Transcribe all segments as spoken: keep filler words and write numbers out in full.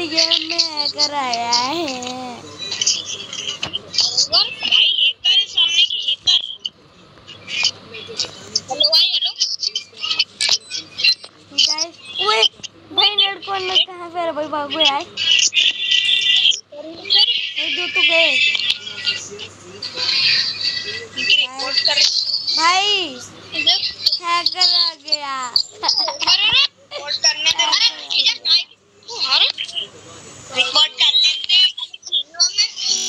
मेरी गेम में हैकर आया है। भाई हैकर है सामने की हैकर। हेलो भाई हेलो गाइस। ओए भाई लड़कों ने कहां से भाई भागो यार। भाई दो तो गए भाई। हैकर आ गया। रिपोर्ट करने दे रिपोर्ट कर लेते हैं चीजों में।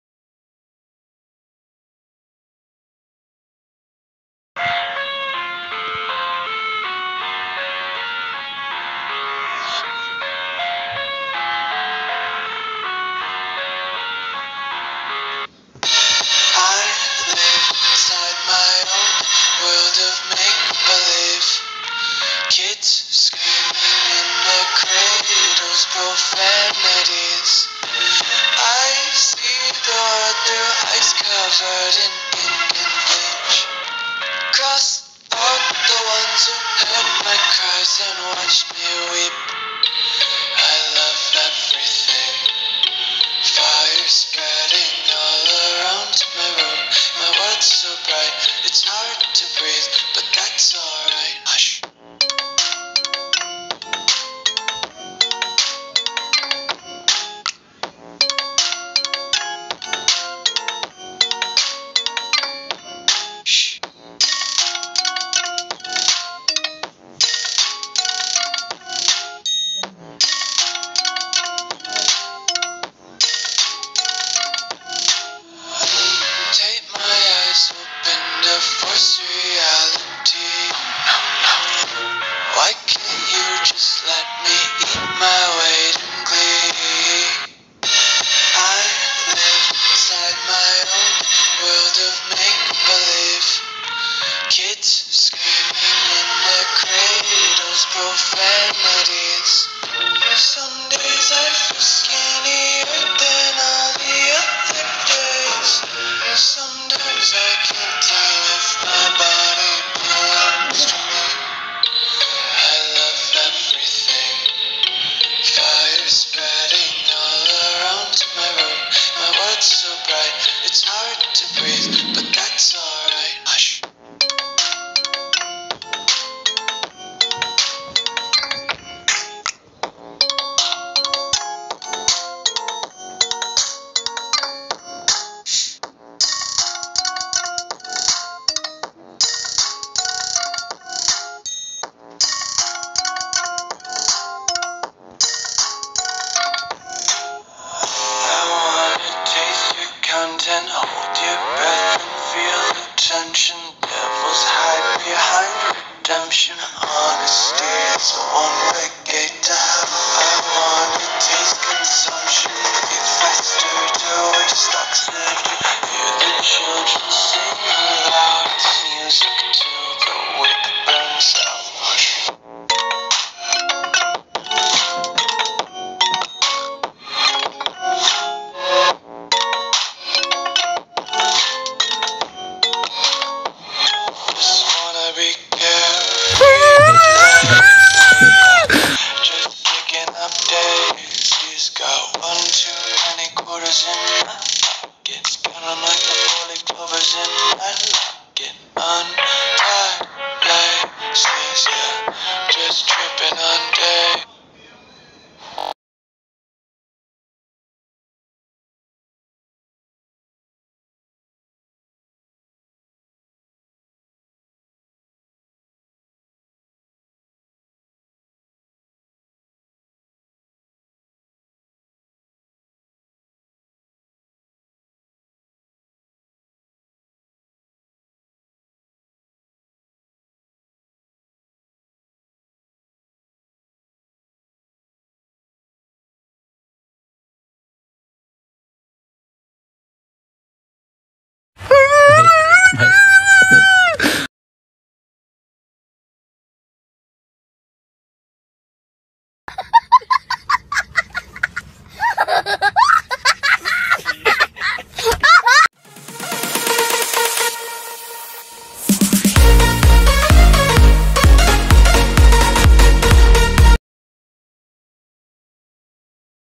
Kids screaming in the cradles, profanities. I see the world through ice covered in ink and bleach. Cross out the ones who heard my cries and watched me weep. I love everything. Fire spreading all around my room. My world's so bright, it's hard to breathe, but that's alright. Hush. Force reality. Why can't you just let me eat my weight in glee? I live inside my own world of make-believe. Kids screaming in the cradles, profanities. Some days I feel skinnier than all the other days. Sometimes I can't tell if my body belongs to me. I love everything. Fire spreading all around my room. My world's so bright, it's hard to breathe, but that's alright. Hush. Content, hold your breath and feel the tension. Devils hide behind redemption. Honesty is a one-way gate to hell. I wanna taste consumption. Breathe faster to waste oxygen. Hear the children sing loud music till the wick burns out. Got one too many quarters in my pockets, counting like the four-leaf clovers in